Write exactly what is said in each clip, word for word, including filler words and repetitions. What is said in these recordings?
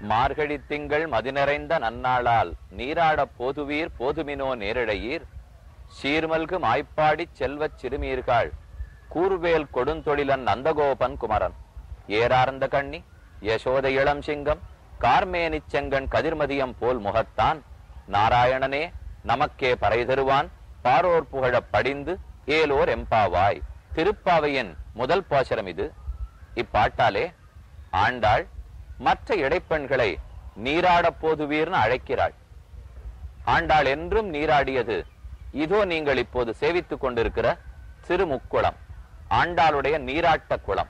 மார்கழி திங்கள் மதிநிறைந்த நன்னாளால் நீராடப் போதுவீர் போதுமினோ நேரிழையீர் சீர்மல்கு மாய்ப்பாடிச் செல்வச் சிறுமீர்கள் கூர்வேல் கொடுந்தொழிலன் நந்தகோபன் குமரன் ஏறார்ந்த கண்ணி யசோத இளம் சிங்கம் கார்மேனிச் செங்கன் கதிர்மதியம் போல் முகத்தான் நாராயணனே நமக்கே பறை தருவான் பாரோர் புகழப் படிந்து ஏலோர் எம்பாவாய். திருப்பாவையின் முதல் பாசுரம் இது. இப்பாட்டாலே ஆண்டாள் மற்ற இடைப்பெண்களை நீராடப் போதுவீர்னு அழைக்கிறாள். ஆண்டாள் என்றும் நீராடியது இதோ நீங்கள் இப்போது சேவித்துக் கொண்டிருக்கிற திருமுக்குளம், ஆண்டாளுடைய நீராட்ட குளம்.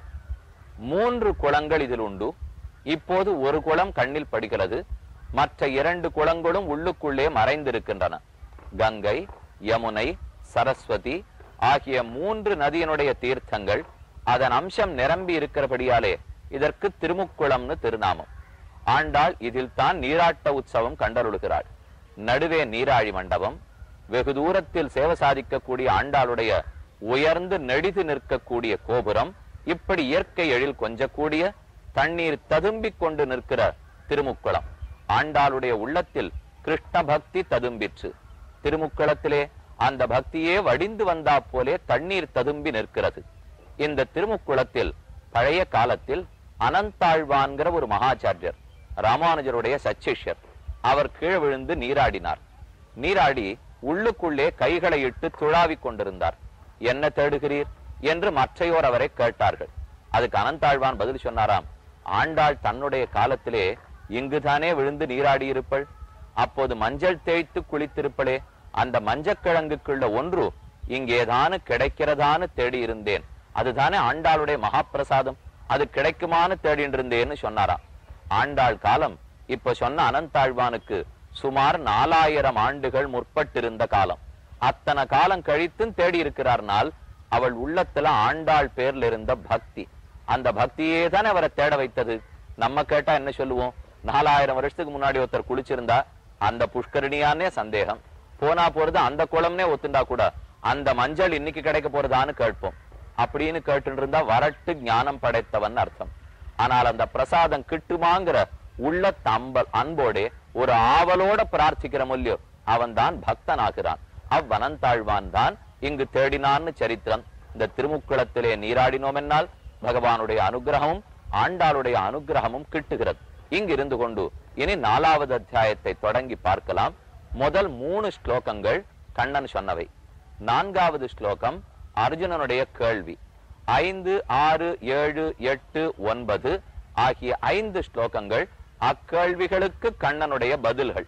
மூன்று குளங்கள் இதில் உண்டு. இப்போது ஒரு குளம் கண்ணில் படுகிறது, மற்ற இரண்டு குளங்களும் உள்ளுக்குள்ளே மறைந்திருக்கின்றன. கங்கை, யமுனை, சரஸ்வதி ஆகிய மூன்று நதியினுடைய தீர்த்தங்கள் அதன் அம்சம் நிரம்பி இருக்கிறபடியாலே இதற்கு திருமுக்குளம்னு திருநாமம். ஆண்டாள் இதில் தான் நீராட்ட உற்சவம் கண்டருளுகிறாள். நடுவே நீராழி மண்டபம், வெகு தூரத்தில் சேவை சாதிக்கக்கூடிய ஆண்டாளுடைய உயர்ந்து நெடிது நிற்கக்கூடிய கோபுரம், இப்படி இயற்கை எழில் கொஞ்சக்கூடிய தண்ணீர் ததும்பிக் கொண்டு நிற்கிற திருமுக்குளம். ஆண்டாளுடைய உள்ளத்தில் கிருஷ்ண பக்தி ததும்பிற்று. திருமுக்குளத்திலே அந்த பக்தியே வடிந்து வந்தா போலே தண்ணீர் ததும்பி நிற்கிறது. இந்த திருமுக்குளத்தில் பழைய காலத்தில் அனந்தாழ்வான்கிற ஒரு மகாச்சாரியர், ராமானுஜருடைய சச்சிஷ்யர், அவர் கீழே விழுந்து நீராடினார். நீராடி உள்ளுக்குள்ளே கைகளை இட்டு துழாவிக் கொண்டிருந்தார். என்ன தேடுகிறீர் என்று மற்றையோர் அவரை கேட்டார்கள். அதுக்கு அனந்தாழ்வான் பதில் சொன்னாராம், ஆண்டாள் தன்னுடைய காலத்திலே இங்குதானே விழுந்து நீராடி இருப்பள், அப்போது மஞ்சள் தேய்த்து குளித்திருப்பளே, அந்த மஞ்சக்கிழங்குக்குள்ள ஒன்று இங்கேதானு கிடைக்கிறதான்னு தேடி இருந்தேன், அதுதானே ஆண்டாளுடைய மகாபிரசாதம், அது கிடைக்குமான்னு தேடிட்டு இருந்தேன்னு சொன்னாராம். ஆண்டாள் காலம் இப்ப சொன்ன அனந்தாழ்வானுக்கு சுமார் நாலாயிரம் ஆண்டுகள் முற்பட்டிருந்த காலம். அத்தனை காலம் கழித்தும் தேடி இருக்கிறார்னால் அவள் உள்ளத்துல ஆண்டாள் பேர்ல இருந்த பக்தி, அந்த பக்தியே தானே அவரை தேட வைத்தது. நம்ம கேட்டா என்ன சொல்லுவோம், நாலாயிரம் வருஷத்துக்கு முன்னாடி ஒருத்தர் குளிச்சிருந்தா அந்த புஷ்கரணியானே சந்தேகம், போனா போறது அந்த குளம்னே ஒத்துண்டா கூட அந்த மஞ்சள் இன்னைக்கு கிடைக்க போறதான்னு கேட்போம். அப்படின்னு கேட்டு இருந்தா வரட்டு ஞானம் படைத்தவன் அர்த்தம். ஆனால் அந்த பிரசாதம் கிட்டுமாங்கிற உள்ள தம்பல் அன்போடே ஒரு ஆவலோட பிரார்த்திக்கிற மூல்யோ அவன் தான் பக்தன் ஆகிறான். அவ்வனந்தாழ்வான் தான் இங்கு தேடினான்னு சரித்திரம். இந்த திருமுக்குளத்திலே நீராடினோம் என்னால் பகவானுடைய அனுகிரகமும் ஆண்டாளுடைய அனுகிரகமும் கிட்டுகிறது. இங்கு இருந்து கொண்டு இனி நாலாவது அத்தியாயத்தை தொடங்கி பார்க்கலாம். முதல் மூணு ஸ்லோகங்கள் கண்ணன் சொன்னவை. நான்காவது ஸ்லோகம் அர்ஜுனனுடைய கேள்வி. ஐந்து, ஆறு, ஏழு, எட்டு, ஒன்பது ஆகிய ஐந்து ஸ்லோகங்கள் அக்கேள்விகளுக்கு கண்ணனுடைய பதில்கள்.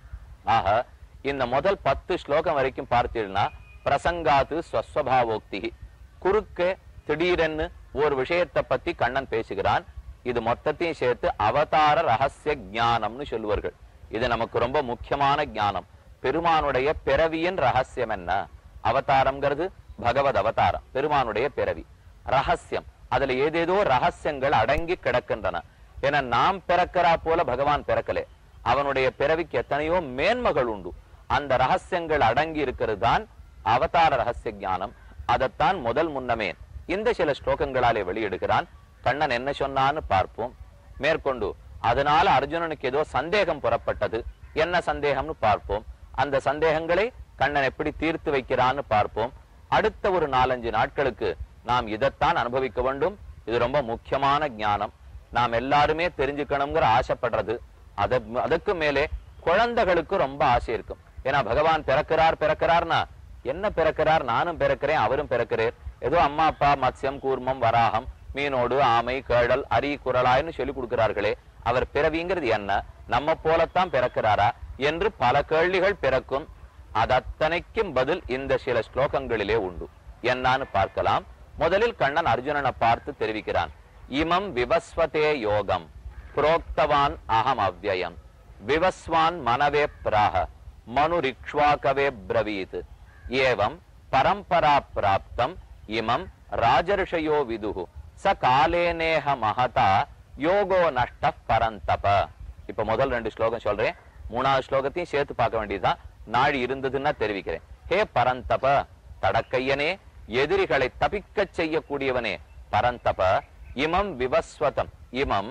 ஆக இந்த முதல் பத்து ஸ்லோகம் வரைக்கும் பார்த்தீங்கன்னா பிரசங்காத்து ஸ்வஸ்வபாவோக்தி, குறுக்கே திடீரென்னு ஒரு விஷயத்தை பத்தி கண்ணன் பேசுகிறான். இது மொத்தத்தையும் சேர்த்து அவதார ரகசிய ஞானம்னு சொல்லுவார்கள். இது நமக்கு ரொம்ப முக்கியமான ஞானம். பெருமானுடைய பிறவியின் ரகசியம் என்ன? அவதாரம்ங்கிறது பகவத் அவதாரம், பெருமானுடைய பிறவி. ரகசியம், அதுல ஏதேதோ ரகசியங்கள் அடங்கி கிடக்கின்றன. ஏன்னா நாம் பிறக்கிறா போல பகவான் பிறக்கலே, அவனுடைய பிறவிக்கு எத்தனையோ மேன்மைகள் உண்டு. அந்த ரகசியங்கள் அடங்கி இருக்கிறது தான் அவதார ரகசிய ஞானம். அதைத்தான் முதல் முன்னமே இந்த சில ஸ்லோகங்களாலே வெளியிடுகிறான். கண்ணன் என்ன சொன்னான்னு பார்ப்போம். மேற்கொண்டு அதனால அர்ஜுனனுக்கு ஏதோ சந்தேகம் புறப்பட்டது, என்ன சந்தேகம்னு பார்ப்போம். அந்த சந்தேகங்களை கண்ணன் எப்படி தீர்த்து வைக்கிறான்னு பார்ப்போம். அடுத்த ஒரு நாலஞ்சு நாட்களுக்கு நாம் இதைத்தான் அனுபவிக்க வேண்டும். இது ரொம்ப முக்கியமான ஞானம், நாம் எல்லாருமே தெரிஞ்சுக்கணுங்கிற ஆசைப்படுறது. அத அதுக்கு மேலே குழந்தைகளுக்கு ரொம்ப ஆசை இருக்கும். ஏன்னா பகவான் பிறக்கிறார் பிறக்கிறார்னா என்ன பிறக்கிறார், நானும் பிறக்கிறேன் அவரும் பிறக்கிறேன், ஏதோ அம்மா அப்பா மத்ஸ்யம் கூர்மம் வராகம் மீனோடு ஆமை கேழல் அரி குரலாய்னு சொல்லி கொடுக்கிறார்களே, அவர் பிறவிங்கிறது என்ன, நம்ம போலத்தான் பிறக்கிறாரா என்று பல கேள்விகள் பிறக்கும். அதத்தனைக்கும் பதில் இந்த சில ஸ்லோகங்களிலே உண்டு. என்னான்னு பார்க்கலாம். முதலில் கண்ணன் அர்ஜுனனை பார்த்து தெரிவிக்கிறான். இமம் விவஸ்வதே யோகம் புரோக்தவான் அகம் அவ்யயம் விவஸ்வான் மனவே பிராக மனுரிக்ஷ்வாகவே பிரவீத் ஏவம் பரம்பரா பிராப்தம் இமம் ராஜர்ஷயோ விதுகு ச காலேனேஹ மகதா யோகோ நஷ்ட பரந்தப. இப்ப முதல் ரெண்டு ஸ்லோகம் சொல்றேன், மூணாவது ஸ்லோகத்தையும் சேர்த்து பார்க்க வேண்டியதுதான். நாழி இருந்ததுன்னா தெரிவிக்கிறேன். ஹே பரந்தப, தடக்கையனே, எதிரிகளை தப்பிக்க செய்யக்கூடியவனே, பரந்தப, இமம் விவஸ்வதம், இமம்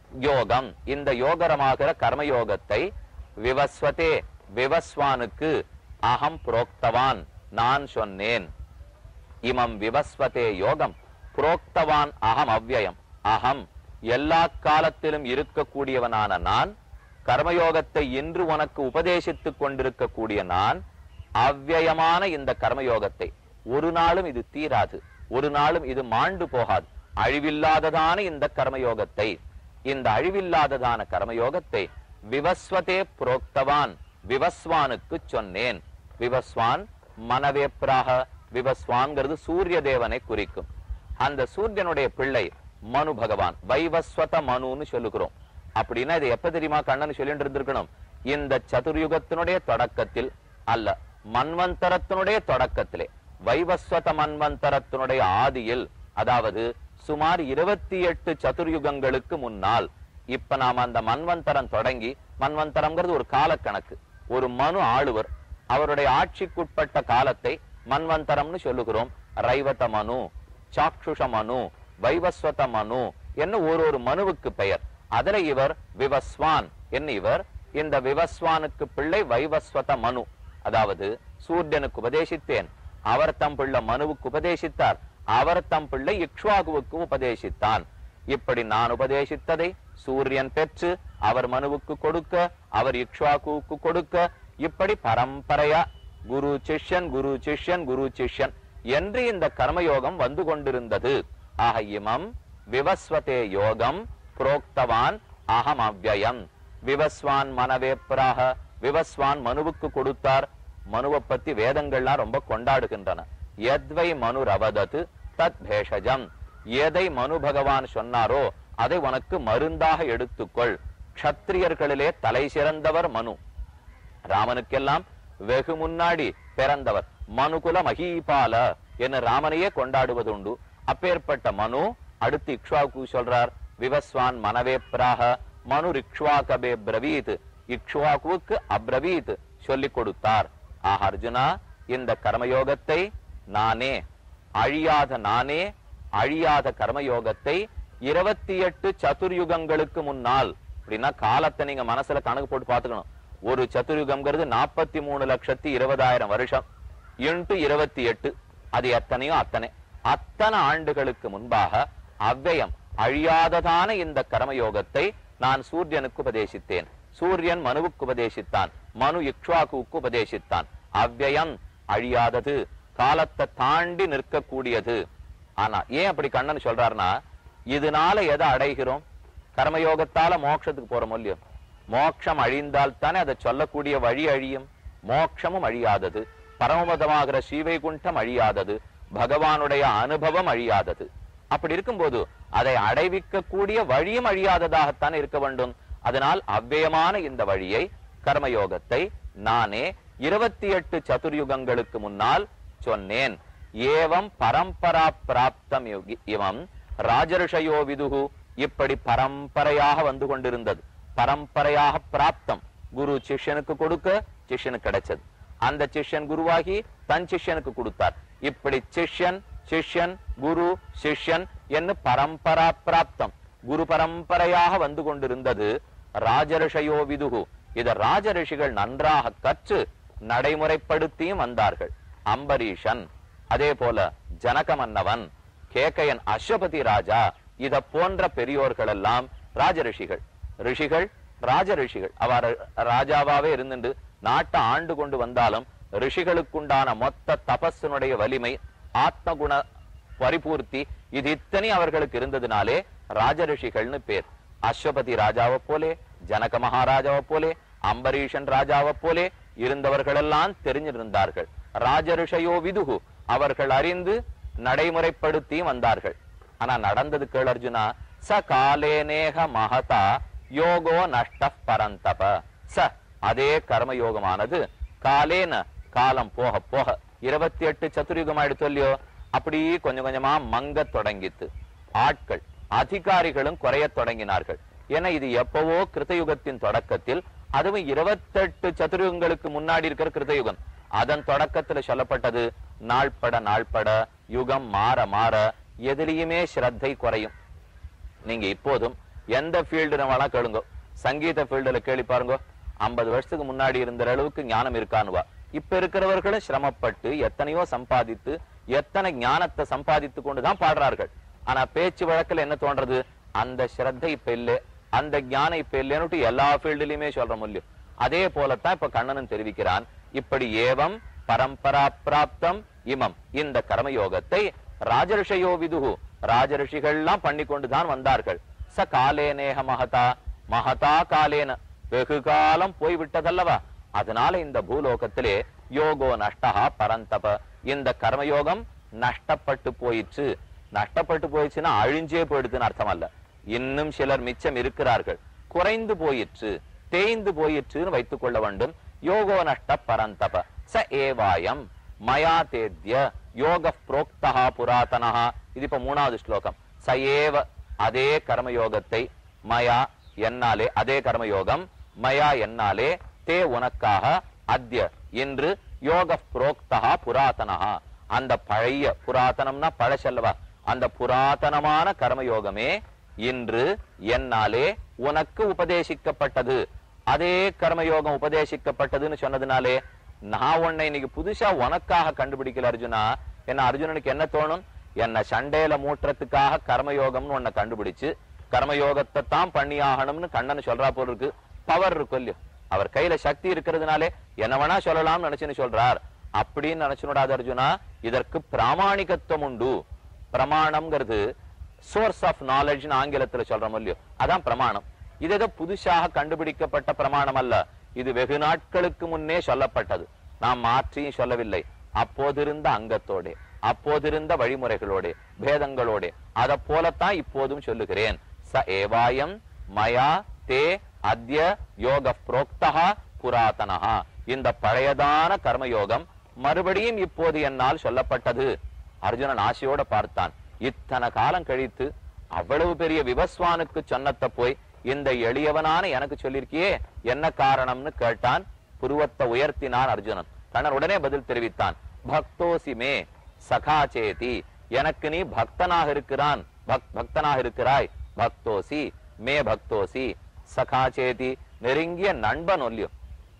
யோகம் இந்த யோகரமாகிற கர்மயோகத்தை விவஸ்வதே விவஸ்வானுக்கு அகம் புரோக்தவான் நான் சொன்னேன். இமம் விவஸ்வதே யோகம் புரோக்தவான் அகம் அவ்யயம். அகம் எல்லா காலத்திலும் இருக்கக்கூடியவனான நான், கர்மயோகத்தை இன்று உனக்கு உபதேசித்துக் கொண்டிருக்கக்கூடிய நான், அவ்யயமான இந்த கர்மயோகத்தை ஒரு நாளும் இது தீராது, ஒரு நாளும் இது மாண்டு போகாது, அழிவில்லாததான இந்த கர்மயோகத்தை இந்த அழிவில்லாததான கர்மயோகத்தை விவஸ்வதே புரோக்தவான் விவஸ்வானுக்கு சொன்னேன். விவஸ்வான் மனவேப்ராக, விவஸ்வான்கிறது சூரிய தேவனை குறிக்கும். அந்த சூரியனுடைய பிள்ளை மனு பகவான், வைவஸ்வத மனுன்னு சொல்லுகிறோம். அப்படின்னா இது எப்ப தெரியுமா கண்ணன் சொல்லிட்டு இருந்திருக்கணும்? இந்த சதுர்யுகத்தினுடைய தொடக்கத்தில் அல்ல, மன்வந்தரத்தினுடைய தொடக்கத்திலே, வைவஸ்வத மன்வந்தரத்தினுடைய ஆதியில், அதாவது சுமார் இருபத்தி எட்டு சதுர்யுகங்களுக்கு முன்னால். இப்ப நாம அந்த மன்வந்தரம் தொடங்கி, மன்வந்தரம்ங்கிறது ஒரு கால கணக்கு, ஒரு மனு ஆளுவர், அவருடைய ஆட்சிக்குட்பட்ட காலத்தை மன்வந்தரம்னு சொல்லுகிறோம். ரைவத மனு, சாக்ஷுஷ மனு, வைவஸ்வத மனு என்ன ஒரு ஒரு மனுவுக்கு பெயர். அதுல இவர் விவஸ்வான் என்ன, இவர் இந்த விவஸ்வானுக்கு பிள்ளை வைவஸ்வத மனு, அதாவது சூரியனுக்கு உபதேசித்தேன், அவர் தம் பிள்ளை மனுவுக்கு உபதேசித்தார், அவர் தம் பிள்ளை இக்ஷ்வாகுவுக்கு உபதேசித்தான். இப்படி நான் உபதேசித்ததை சூரியன் பெற்று அவர் மனுவுக்கு கொடுக்க, அவர் இக்ஷ்வாகுவுக்கு கொடுக்க, இப்படி பரம்பரையா குரு சிஷ்யன் குரு சிஷ்யன் குரு சிஷ்யன் என்று இந்த கர்மயோகம் வந்து கொண்டிருந்தது. ஆக இமம் விவஸ்வதே யோகம் புரோக்தவான் அகம் அவ்யயம். விவஸ்வான் மனவேப்ராக, விவஸ்வான் மனுவுக்கு கொடுத்தார். மனுவை பத்தி வேதங்கள்லாம் ரொம்ப கொண்டாடுகின்றன. எத்வை மனு ரவதத்து தத் பேஷஜம், எதை மனு பகவான் சொன்னாரோ அதை உனக்கு மருந்தாக எடுத்துக்கொள். க்ஷத்திரியர்களிலே தலை சிறந்தவர் மனு, ராமனுக்கெல்லாம் வெகு முன்னாடி பிறந்தவர், மனுகுல மகீபால என்று ராமனையே கொண்டாடுவது உண்டு. அப்பேற்பட்ட மனு அடுத்து இக்ஷ்வாகு சொல்றார், விவஸ்வான் மனவேப்ராக மனு இக்ஷ்வாகபே பிரவீத், இக்ஷ்வாகுவுக்கு அப்ரவீத் சொல்லிக் கொடுத்தார். ஆஹ் அர்ஜுனா, இந்த கர்மயோகத்தை நானே, அழியாத நானே, அழியாத கர்மயோகத்தை இருபத்தி எட்டு சதுர்யுகங்களுக்கு முன்னால், அப்படின்னா காலத்தை நீங்க மனசுல கணக்கு போட்டு பாத்துக்கணும். ஒரு சதுர்யுகம்ங்கிறது நாற்பத்தி மூணு லட்சத்தி இருபதாயிரம் வருஷம் இன்ட்டு இருபத்தி எட்டு, அது எத்தனையோ அத்தனை அத்தனை ஆண்டுகளுக்கு முன்பாக அவ்யயம் அழியாததான இந்த கர்மயோகத்தை நான் சூரியனுக்கு உபதேசித்தேன். சூரியன் மனுவுக்கு உபதேசித்தான், மனு இக்ஷ்வாகுவுக்கு உபதேசித்தான். அவ்யயம் அழியாதது, காலத்தை தாண்டி நிற்கக்கூடியது. ஆனா ஏன் அப்படி கண்ணன் சொல்றாருன்னா, இதனால எதை அடைகிறோம்? கர்மயோகத்தால மோட்சத்துக்கு போறோம் இல்லையோ, மோட்சம் அழிந்தால் தானே அதை சொல்லக்கூடிய வழி அழியும். மோட்சமும் அழியாதது, பரமபதமாகிற ஸ்ரீவைகுண்டம் அழியாதது, பகவானுடைய அனுபவம் அழியாதது. அப்படி இருக்கும்போது அதை அடைவிக்க கூடிய வழியும் அழியாததாகத்தான் இருக்க வேண்டும். அதனால் அவ்வியமான இந்த வழியை, கர்மயோகத்தை நானே இருபத்தி எட்டு சதுர்யுகங்களுக்கு முன்னால் சொன்னேன். ஏவம் பரம்பரா பிராப்தம் இவம் ராஜர்ஷயோ விதுகு, இப்படி பரம்பரையாக வந்து கொண்டிருந்தது. பரம்பரையாக பிராப்தம், குரு சிஷ்யனுக்கு கொடுக்க சிஷ்யனுக்கு கிடைச்சது, அந்த சிஷ்யன் குருவாகி தன் சிஷ்யனுக்கு கொடுத்தார். இப்படி சிஷ்யன் சிஷ்யன் குரு சிஷ்யன் என்று பரம்பரா பிராப்தம், குரு பரம்பரையாக வந்து கொண்டிருந்தது. ராஜர்ஷயோ விதுகு, இத ராஜரிஷிகள் நன்றாக கற்று நடைமுறைப்படுத்தியும் வந்தார்கள். அம்பரீஷன், அதே போல ஜனக மன்னவன், கேகையன், அஸ்வபதி ராஜா, இத போன்ற பெரியோர்கள் எல்லாம் ராஜரிஷிகள். ரிஷிகள் ராஜ ரிஷிகள், அவர் ராஜாவாவே இருந்துட்டு நாட்டை ஆண்டு கொண்டு வந்தாலும் ரிஷிகளுக்குண்டான மொத்த தபஸினுடைய வலிமை, ஆத்மகுண பரிபூர்த்தி, இது இத்தனை அவர்களுக்கு இருந்ததுனாலே ராஜரிஷிகள்னு பேர். அஸ்வபதி ராஜாவை போலே, ஜனக மகாராஜாவை போலே, அம்பரீஷன் ராஜாவை போலே இருந்தவர்கள் எல்லாம் தெரிஞ்சிருந்தார்கள். ராஜரிஷயோ விதுகு, அவர்கள் அறிந்து நடைமுறைப்படுத்தியும் வந்தார்கள். ஆனா நடந்தது கேள் அர்ஜுனா, ச காலேனேக மகதா யோகோ நஷ்ட பரந்தப. ச அதே கர்மயோகமானது காலேன காலம் போக போக இருபத்தி எட்டு சதுர்யுகம் ஆயிடுத்து இல்லையோ, அப்படி கொஞ்சம் கொஞ்சமா மங்க தொடங்கித்து. ஆட்கள் அதிகாரிகளும் குறைய தொடங்கினார்கள். ஏன்னா இது எப்பவோ கிருத்தயுகத்தின் தொடக்கத்தில், அதுவும் இருபத்தெட்டு சதுர்யுகங்களுக்கு முன்னாடி இருக்கிற கிருத்தயுகம், அதன் தொடக்கத்துல சொல்லப்பட்டது. நாள்பட நாள்பட யுகம் மாற மாற எதிலையுமே ஸ்ரத்தை குறையும். நீங்க இப்போதும் எந்த ஃபீல்டு நம்மளா கேளுங்க, சங்கீத ஃபீல்டுல கேள்வி பாருங்க, ஐம்பது வருஷத்துக்கு முன்னாடி இருந்த அளவுக்கு ஞானம் இருக்கானுவா. இப்ப இருக்கிறவர்களும் சிரமப்பட்டு எத்தனையோ சம்பாதித்து எத்தனை ஞானத்தை சம்பாதித்து கொண்டுதான் பாடுறார்கள். ஆனா பேச்சு வழக்கில் என்ன தோன்றது, அந்த ஸ்ரத்தை இப்ப இல்ல, அந்த ஞானம் இப்ப இல்லைன்னு எல்லா ஃபீல்டுலயுமே சொல்ற முடியும். அதே போலத்தான் இப்ப கண்ணனும் தெரிவிக்கிறான். இப்படி ஏவம் பரம்பரா பிராப்தம் இமம், இந்த கர்மயோகத்தை ராஜரிஷயோ விதுகு, ராஜரிஷிகள்லாம் பண்ணி கொண்டுதான் வந்தார்கள். ச காலேனேக மகதா, மகதா காலேன, வெகு காலம் போய்விட்டதல்லவா. அதனால இந்த பூலோகத்திலே யோகோ நஷ்டா பரந்தப, இந்த கர்மயோகம் நஷ்டப்பட்டு போயிற்று. நஷ்டப்பட்டு போயிடுச்சுன்னா அழிஞ்சே போயிடுதுன்னு அர்த்தம் அல்ல. இன்னும் சிலர் மிச்சம் இருக்கிறார்கள், குறைந்து போயிற்று, தேய்ந்து போயிற்றுன்னு வைத்துக் கொள்ள வேண்டும். யோகோ நஷ்ட பரந்தப ச ஏவாயம் மயா தேத்ய யோக புரோக்தா புராதனா. இது இப்ப மூணாவது ஸ்லோகம். ச ஏவ, அதே கர்மயோகத்தை, மயா என்னாலே, அதே கர்மயோகம், மயா என்னாலே, தே உனக்காக, அத்ய இன்று, யோக புரோக்தா புராதனா, அந்த பழைய, புராதனம்னா பழசல்லவா, அந்த புராதனமான கர்மயோகமே இன்று என்னாலே உனக்கு உபதேசிக்கப்பட்டது. அதே கர்மயோகம் உபதேசிக்கப்பட்டதுன்னு சொன்னதுனாலே நான் உன்னை இன்னைக்கு புதுசா உனக்காக கண்டுபிடிக்கல அர்ஜுனா. என்ன அர்ஜுனனுக்கு என்ன தோணும், என்ன சண்டையில மூட்டுறதுக்காக கர்மயோகம்னு உன்னை கண்டுபிடிச்சு கர்மயோகத்தை தான் பண்ணி ஆகணும்னு கண்ணன் சொல்றா போல இருக்கு. பவர் இருக்கும் இல்லையோ, அவர் கையில சக்தி இருக்கிறதுனாலே என்ன வேணா சொல்லலாம்னு நினைச்சுன்னு சொல்றார். அப்படின்னு நினைச்சுடாது அர்ஜுனா. இதற்கு பிராமாணிகத்துவம் உண்டு. பிரமாணம்ங்கிறது சோர்ஸ் ஆஃப் நாலேஜ் ஆங்கிலத்துல சொல்றோம் இல்லையோ, அதான் பிரமாணம். இது ஏதோ புதுசாக கண்டுபிடிக்கப்பட்ட பிரமாணம் அல்ல. இது வெகு நாட்களுக்கு முன்னே சொல்லப்பட்டது. நாம் மாற்றியும் சொல்லவில்லை. அப்போதிருந்த அங்கத்தோட, அப்போதிருந்த வழிமுறைகளோட, பேதங்களோட, அதை போலத்தான் இப்போதும் சொல்லுகிறேன். ச ஏவாயம் மயா தே அத்ய யோக புரோக்தா புராதனஹா, இந்த பழையதான கர்மயோகம் மறுபடியும் இப்போது என்னால் சொல்லப்பட்டது. அர்ஜுனன் ஆசையோட பார்த்தான். இத்தனை காலம் கழித்து அவ்வளவு பெரிய விவஸ்வானுக்கு சொன்னத்தை போய் இந்த எளியவனான எனக்கு சொல்லிருக்கியே, என்ன காரணம்னு கேட்டான். புருவத்தை உயர்த்தினான் அர்ஜுனன். கண்ணன் உடனே பதில் தெரிவித்தான். பக்தோசி மே சகாச்சேதி, எனக்கு நீ பக்தனாக இருக்கிறான், பக்தனாக இருக்கிறாய். பக்தோசி மே பக்தோசி சகாச்சேதி, நெருங்கிய நண்பன் ஒல்லியோ,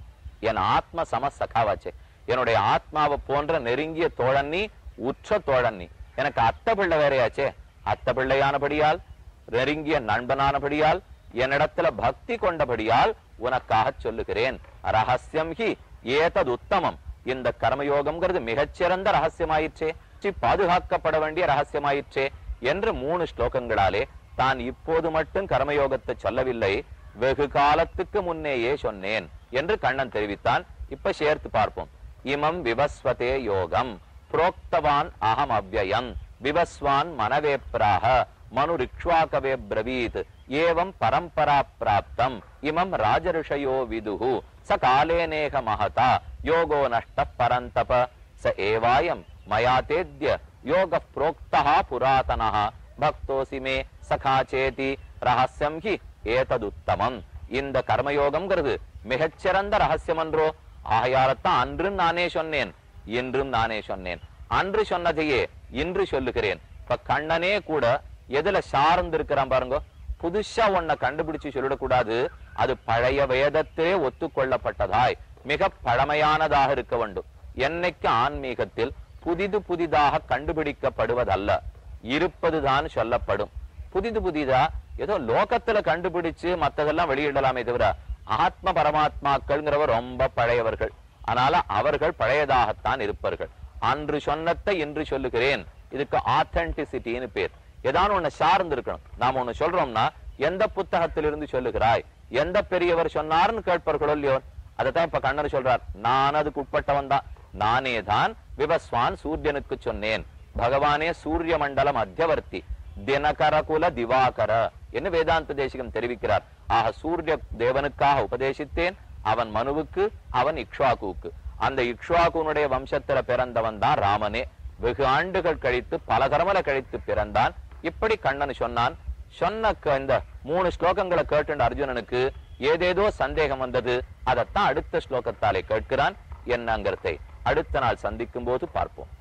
என் ஆத்ம சம சகாவாச்சே, என்னுடைய ஆத்மாவை போன்ற நெருங்கிய தோழன் நீ, உற்ற தோழன் நீ. எனக்கு அத்த பிள்ளை வேறையாச்சே, அத்த பிள்ளையானபடியால், நெருங்கிய நண்பனானபடியால், என்னிடத்துல பக்தி கொண்டபடியால் உனக்காக சொல்லுகிறேன். ரகசியம் ஹி ஏதது உத்தமம், இந்த கர்மயோகம்ங்கிறது மிகச்சிறந்த ரகசியமாயிற்றே, பாதுகாக்கப்பட வேண்டிய ரகசியமாயிற்றே என்று மூணு ஸ்லோகங்களாலே தான் இப்போது மட்டும் கர்மயோகத்தை சொல்லவில்லை, வெகு காலத்துக்கு முன்னேயே சொன்னேன் என்று கண்ணன் தெரிவித்தான். இப்ப சேர்த்து பார்ப்போம். இமம் விவஸ்வதே யோகம் புரோக்தவான் அகம் அவ்யயம் விவஸ்வான் மனவே பிராக மனு ரிக்ஷ்வாகவே பிரவீத் ஏவம் பரம்பரா பிராப்தம் இமம் ராஜரிஷயோ விதுஹு ச காலேனேக மகதா யோகோ நஷ்ட பரந்தப ச ஏவாயம் மயா தேத்ய யோக புரோக்தா புராதனஹ பக்தோசி மே சகாச்சேதி ரகசியம் ஹி ஏததுத்தமம். இந்த கர்மயோகம்ங்கிறது மிகச்சிறந்த ரகசியம் என்றோ, ஆகையாலத்தான் அன்றும் நானே சொன்னேன், இன்றும் நானே சொன்னேன். அன்று சொன்னதையே இன்று சொல்லுகிறேன். இப்ப கண்ணனே கூட எதுல சார்ந்து இருக்கிறான் பாருங்க. புதுசா ஒன்ன கண்டுபிடிச்சு சொல்லிடக்கூடாது, அது பழைய வேதத்திலே ஒத்துக்கொள்ளப்பட்டதாய் மிக பழமையானதாக இருக்க வேண்டும். என்னைக்கு ஆன்மீகத்தில் புதிது புதிதாக கண்டுபிடிக்கப்படுவதல்ல, இருப்பதுதான் சொல்லப்படும். புதிது புதிதா ஏதோ லோகத்துல கண்டுபிடிச்சு மத்ததெல்லாம் வெளியிடலாமே தவிர ஆத்ம பரமாத்மாக்கள்ங்கிறவர் ரொம்ப பழையவர்கள். அதனால அவர்கள் பழையதாகத்தான் இருப்பார்கள். அன்று சொன்னத்தை இன்று சொல்லுகிறேன். இதுக்கு ஆத்தென்டிசிட்டின்னு பேர். ஏதாவது ஒண்ணு சார்ந்து இருக்கணும். நாம ஒண்ணு சொல்றோம்னா எந்த புத்தகத்திலிருந்து சொல்லுகிறாய், எந்த பெரியவர் சொன்னார்னு கேட்பார்களோ இல்லையோ, அதைத்தான் இப்ப கண்ணர் சொல்றார். நான் அதுக்கு உட்பட்டவன் தான், நானே தான் விவஸ்வான் சூரியனுக்கு சொன்னேன். பகவானே சூரிய மண்டல மத்தியவர்த்தி தினகரகுல திவாகர என்று வேதாந்த தேசிகம் தெரிவிக்கிறார். ஆக சூரிய தேவனுக்காக உபதேசித்தேன். அவன் மனுவுக்கு, அவன் இக்ஷ்வாகுவுக்கு. அந்த இக்ஷ்வாகுனுடைய வம்சத்துல பிறந்தவன் தான் ராமனே. வெகு ஆண்டுகள் கழித்து பல தரமல கழித்து பிறந்தான். இப்படி கண்ணன் சொன்னான். சொன்ன இந்த மூணு ஸ்லோகங்களை கேட்டு அர்ஜுனனுக்கு ஏதேதோ சந்தேகம் வந்தது. அதைத்தான் அடுத்த ஸ்லோகத்தாலே கேட்கிறான். என்னங்கிறதை அடுத்த நாள் சந்திக்கும் போது பார்ப்போம்.